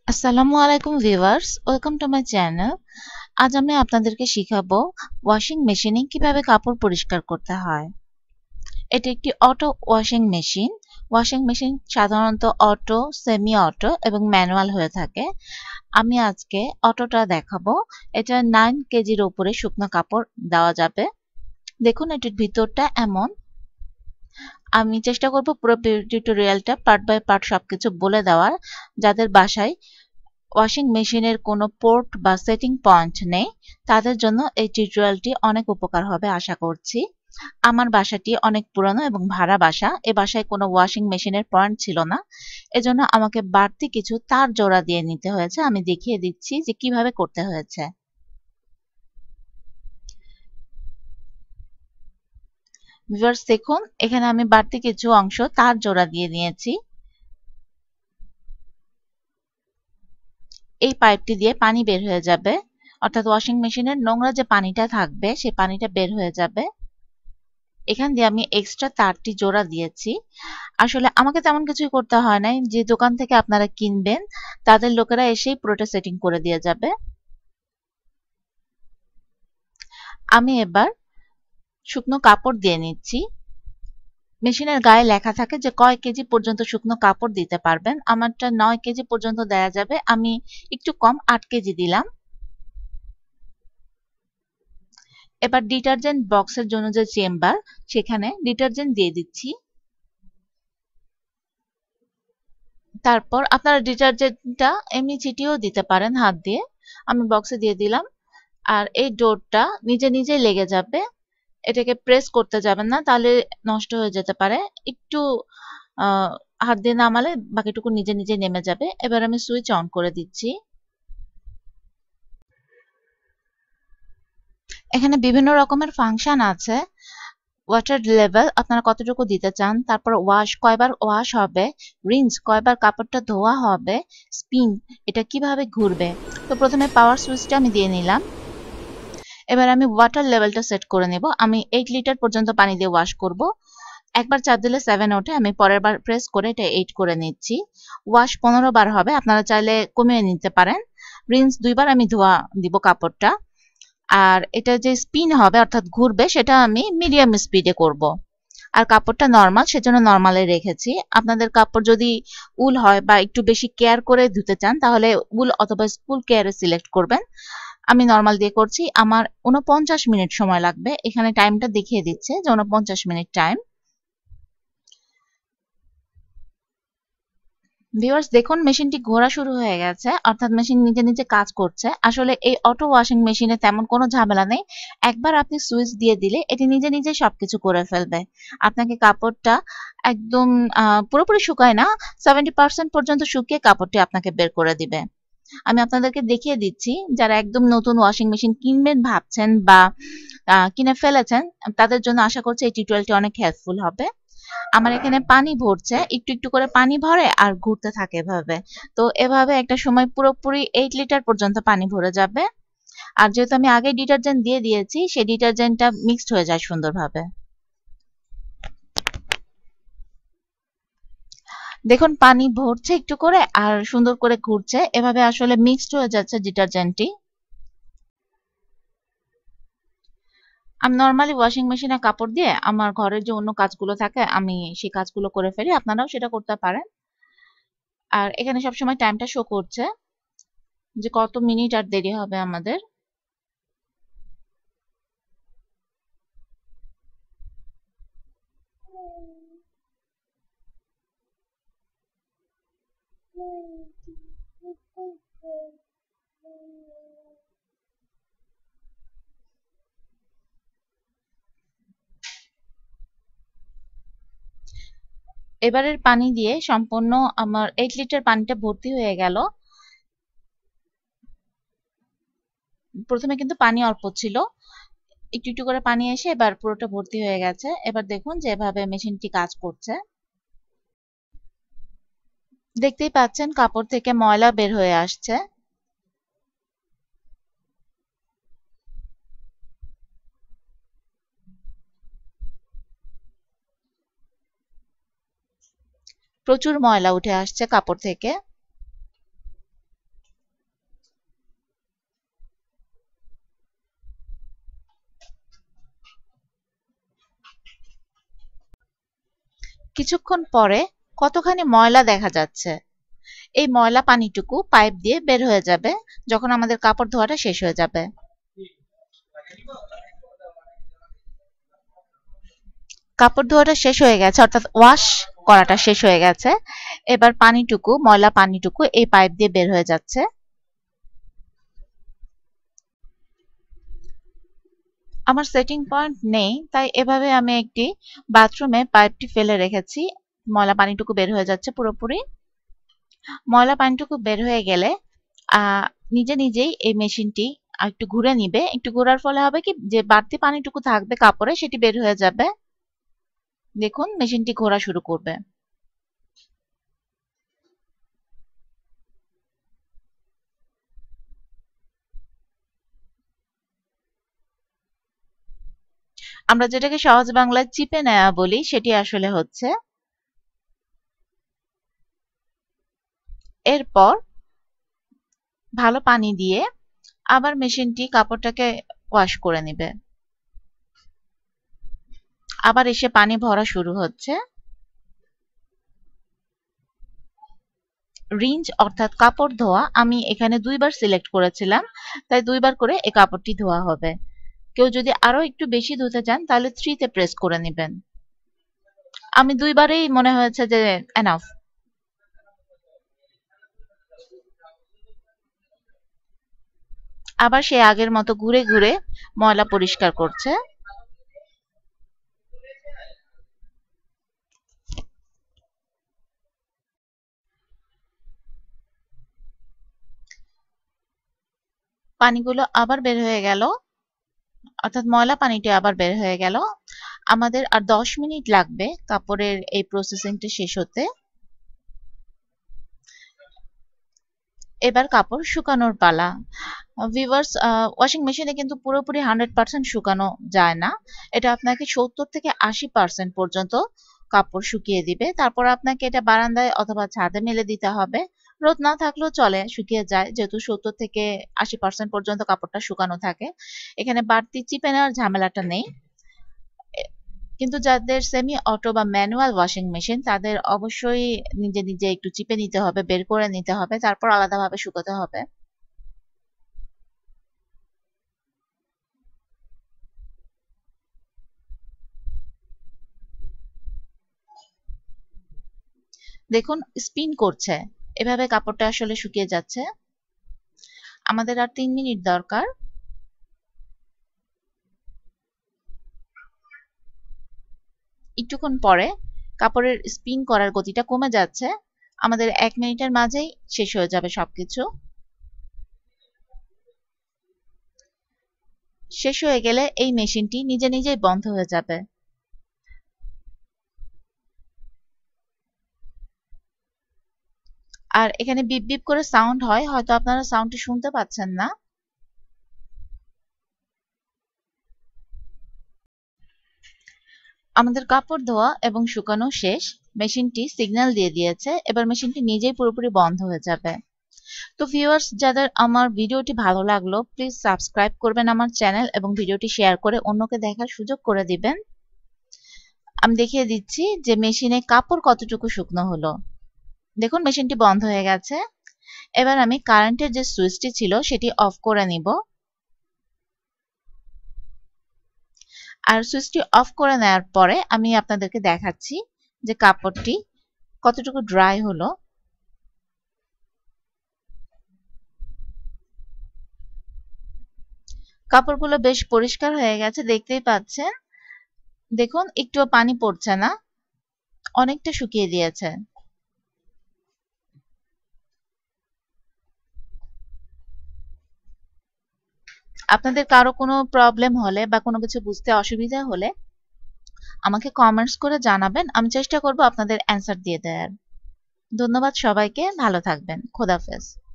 আসসালামু আলাইকুম viewers, welcome to my channel. আজ আমি আপনাদেরকে শিখাবো ওয়াশিং মেশিনে কিভাবে কাপড় পরিষ্কার করতে হয়। এটি একটি auto washing machine. Washing machine সাধারণত অটো, সেমি অটো এবং ম্যানুয়াল হয়ে থাকে। আমি আজকে অটোটা দেখাবো। এটা 9 কেজির উপরে শুকনো কাপড় দেওয়া যাবে। দেখুন এটির ভিতরটা এমন। আমি চেষ্টা করব পুরো টিউটোরিয়ালটা পার্ট বাই পার্ট সবকিছু বলে দেওয়ার, যাদের বাসায় ওয়াশিং মেশিনের কোনো পোর্ট বা সেটিং পয়েন্ট নেই তাদের জন্য এই টিউটোরিয়ালটি অনেক উপকার হবে আশা করছি। আমার বাসাটি অনেক পুরনো এবং ভাড়া বাসা। এ বাসায় কোনো ওয়াশিং মেশিনের পয়েন্ট ছিল না, এজন্য আমাকে বাড়তি কিছু তার জোড়া দিয়ে নিতে হয়েছে। আমি দেখিয়ে দিচ্ছি যে কিভাবে করতে হয়েছে। ভিউয়ার্স দেখুন, এখানে আমি বাড়তি কিছু অংশ তার জোড়া দিয়ে নিয়েছি। এই পাইপটি দিয়ে পানি বের হয়ে যাবে, অর্থাৎ ওয়াশিং মেশিনের নোংরা যে পানিটা থাকবে সেই পানিটা বের হয়ে যাবে। এখান দিয়ে আমি এক্সট্রা তারটি জোড়া দিয়েছি। আসলে আমাকে তেমন কিছুই করতে হয় নাই, যে দোকান থেকে আপনারা কিনবেন তাদের লোকেরা এসেই পুরোটা সেটিং করে দিয়ে যাবে। আমি এবার শুকনো কাপড় দিয়ে নিচ্ছি। মেশিনের গায়ে লেখা থাকে যে কয় কেজি পর্যন্ত শুকনো কাপড় দিতে পারবেন। আমারটা 9 কেজি পর্যন্ত দেয়া যাবে, আমি একটু কম 8 কেজি দিলাম। এবার ডিটারজেন্ট বক্সের জন্য যে চেম্বার, সেখানে ডিটারজেন্ট দিয়ে দিচ্ছি। তারপর আপনারা ডিটারজেন্টটা এমনি ছিটিয়েও দিতে পারেন হাত দিয়ে। আমি বক্সে দিয়ে দিলাম। আর এই ডোরটা নিজে নিজেই লেগে যাবে, এটাকে প্রেস করতে যাবেন না, তাহলে নষ্ট হয়ে যেতে পারে। একটু হাত দিয়ে নামালে বাকিটুকু নিজে নিজে নেমে যাবে। এবার আমি সুইচ অন করে দিচ্ছি। এখানে বিভিন্ন রকমের ফাংশন আছে। ওয়াটার লেভেল আপনারা কতটুকু দিতে চান, তারপর ওয়াশ কয়বার ওয়াশ হবে, রিন্স কয়বার কাপড়টা ধোয়া হবে, স্পিন এটা কিভাবে ঘুরবে। তো প্রথমে পাওয়ার সুইচটা আমি দিয়ে নিলাম। এবার আমি ওয়াটার লেভেলটা সেট করে নেব। আমি 8 লিটার পর্যন্ত পানি দিয়ে ওয়াশ করব। একবার চাপ দিলে 7 ওঠে, আমি পরের বার প্রেস করে এটা 8 করে নিচ্ছি। ওয়াশ 15 বার হবে, আপনারা চাইলে কমিয়ে নিতে পারেন। রিন্স 2 বার আমি ধোয়া দিব কাপড়টা। আর এটা যে স্পিন হবে অর্থাৎ ঘুরবে, সেটা আমি মিডিয়াম স্পিডে করব। আর কাপড়টা নরমাল, সেজন্য নরমালে রেখেছি। আপনাদের কাপড় যদি উল হয় বা একটু বেশি কেয়ার করে ধুতে চান তাহলে উল অথবা স্পুল কেয়ারে সিলেক্ট করবেন। আমি নরমাল দিয়ে করছি। আমার 49 মিনিট সময় লাগবে। এখানে টাইমটা দেখিয়ে দিচ্ছে যে 49 মিনিট টাইম। ভিউয়ার্স দেখুন, মেশিনটি ঘোরা শুরু হয়ে গেছে, অর্থাৎ মেশিন নিজে নিজে কাজ করছে। আসলে এই অটো ওয়াশিং মেশিনে তেমন কোনো ঝামেলা নেই। একবার আপনি সুইচ দিয়ে দিলে এটি নিজে নিজে সবকিছু করে ফেলবে। আপনাকে কাপড়টা একদম পুরোপুরি শুকায় না, 70% পর্যন্ত শুকিয়ে কাপড়টি আপনাকে বের করে দিবে। আমি আপনাদেরকে দেখিয়ে দিচ্ছি, যারা একদম নতুন ওয়াশিং মেশিন কিনবেন ভাবছেন বা কিনে ফেলেছেন, তাদের জন্য আশা করছি এই টিউটোরিয়ালটি অনেক হেল্পফুল হবে। আমার এখানে পানি ভরছে, একটু একটু করে পানি ভরে আর ঘুরতে থাকে এভাবে। তো এভাবে একটা সময় পুরোপুরি 8 লিটার পর্যন্ত পানি ভরে যাবে। আর যেহেতু আমি আগে ডিটারজেন্ট দিয়ে দিয়েছি, সেই ডিটারজেন্টটা মিক্সড হয়ে যায় সুন্দরভাবে। দেখুন পানি ভরছে একটু করে আর সুন্দর করে ঘুরছে, এভাবে আসলে মিক্সড হয়ে যাচ্ছে ডিটারজেন্টটি। আমি নরমালি ওয়াশিং মেশিনে কাপড় দিয়ে আমার ঘরের যে অন্য কাজগুলো থাকে আমি সেই কাজগুলো করে ফেলি, আপনারাও সেটা করতে পারেন। আর এখানে সবসময় টাইমটা শো করছে যে কত মিনিট আর দেরি হবে আমাদের। এবারের পানি দিয়ে সম্পূর্ণ আমার 8 লিটার পানিটা ভর্তি হয়ে গেল। প্রথমে কিন্তু পানি অল্প ছিল, একটু একটু করে পানি এসে এবার পুরোটা ভর্তি হয়ে গেছে। এবার দেখুন যে এভাবে মেশিনটি কাজ করছে। দেখতেই পাচ্ছেন কাপড় থেকে ময়লা বের হয়ে আসছে। প্রচুর ময়লা উঠে আসছে কাপড় থেকে। কিছুক্ষণ পরে কতখানি ময়লা দেখা যাচ্ছে। এই ময়লা পানিটুকু পাইপ দিয়ে বের হয়ে যাবে যখন আমাদের কাপড় ধোয়াটা শেষ হয়ে যাবে। কাপড় ধোয়াটা শেষ হয়ে গেছে, অর্থাৎ ওয়াশ করাটা শেষ হয়ে গেছে। এবার পানিটুকু, ময়লা পানিটুকু এই পাইপ দিয়ে বের হয়ে যাচ্ছে। আমার সেটিং পয়েন্ট নেই, তাই এভাবে আমি একটি বাথরুমে পাইপটি ফেলে রেখেছি। ময়লা পানিটুকু বের হয়ে যাচ্ছে পুরোপুরি। ময়লা পানিটুকু বের হয়ে গেলে নিজে নিজেই এই মেশিনটি একটু ঘুরে নিবে। একটু ঘোরার ফলে হবে কি, যে বাড়তি পানিটুকু থাকবে কাপড়ে সেটি বের হয়ে যাবে। দেখুন মেশিনটি ঘোরা শুরু করবে। আমরা যেটাকে সহজ বাংলায় চিপে নেওয়া বলি, সেটি আসলে হচ্ছে। এরপর ভালো পানি দিয়ে আবার মেশিনটি কাপড়টাকে ওয়াশ করে নেবে। আবার এসে পানি ভরা শুরু হচ্ছে। রিঞ্জ অর্থাৎ কাপড় ধোয়া আমি এখানে 2 বার সিলেক্ট করেছিলাম, তাই 2 বার করে এই কাপড়টি ধোয়া হবে। কেউ যদি আরো একটু বেশি ধুতে চান তাহলে 3 তে প্রেস করে নেবেন। আমি 2 বারেই মনে হয়েছে যে এনাফ। আবার সে আগের মতো ঘুরে ঘুরে ময়লা পরিষ্কার করছে। পানিগুলো আবার বের হয়ে গেল, অর্থাৎ ময়লা পানিটি আবার বের হয়ে গেল। আমাদের আর 10 মিনিট লাগবে কাপড়ের এই প্রসেসিংটা শেষ হতে। এবার কাপড় শুকানোর পালা। ভিউয়ার্স, ওয়াশিং মেশিনে কিন্তু পুরোপুরি 100% শুকানো যায় না। এটা আপনাকে 70 থেকে 80% পর্যন্ত কাপড় শুকিয়ে দিবে। তারপর আপনাকে এটা বারান্দায় অথবা ছাদে মেলে দিতে হবে। রোদ না থাকলেও চলে, শুকিয়ে যায়, যেহেতু 70 থেকে 80% পর্যন্ত কাপড়টা শুকানো থাকে। এখানে বাড়তি চিপে নেওয়ার ঝামেলাটা নেই। কিন্তু যাদের সেমি অটো বা ম্যানুয়াল ওয়াশিং মেশিন, তাদের অবশ্যই নিজে নিজে একটু চিপে নিতে হবে, বের করে নিতে হবে, তারপর আলাদাভাবে শুকাতে হবে। দেখুন স্পিন করছে, এভাবে কাপড়টা আসলে শুকিয়ে যাচ্ছে। আমাদের আর 3 মিনিট দরকার। একটুক্ষণ পরে কাপড়ের স্পিন করার গতিটা কমে যাচ্ছে। আমাদের 1 মিনিটের মাঝেই শেষ হয়ে যাবে সবকিছু। শেষ হয়ে গেলে এই মেশিনটি নিজে নিজেই বন্ধ হয়ে যাবে। আর এখানে বিপ বিপ করে সাউন্ড হয়, হয়তো আপনারা সাউন্ডটি শুনতে পাচ্ছেন না। আমাদের কাপড় ধোয়া এবং শুকানো শেষ। মেশিনটি সিগন্যাল দিয়ে দিয়েছে, এবার মেশিনটি নিজেই পুরোপুরি বন্ধ হয়ে যাবে। তো ভিউয়ার্স, যাদের আমার ভিডিওটি ভালো লাগলো প্লিজ সাবস্ক্রাইব করবেন আমার চ্যানেল এবং ভিডিওটি শেয়ার করে অন্যকে দেখার সুযোগ করে দিবেন। আমি দেখিয়ে দিচ্ছি যে মেশিনে কাপড় কতটুকু শুকনো হলো। দেখুন মেশিনটি বন্ধ হয়ে গেছে। এবার আমি কারেন্টের যে সুইচটি ছিল সেটি অফ করে নিব। আর সুইচটি অফ করে নেওয়ার পরে আমি আপনাদেরকে দেখাচ্ছি যে কাপড়টি কতটুকু ড্রাই হলো। কাপড়গুলো বেশ পরিষ্কার হয়ে গেছে, দেখতেই পাচ্ছেন। দেখুন একটুও পানি পড়ছে না, অনেকটা শুকিয়ে দিয়েছে। আপনাদের কারো কোনো প্রবলেম হলে বা কোনো কিছু বুঝতে অসুবিধা হলে আমাকে কমেন্টস করে জানাবেন, আমি চেষ্টা করব আপনাদের অ্যান্সার দিয়ে দেওয়ার। ধন্যবাদ সবাইকে, ভালো থাকবেন, খোদাহাফেজ।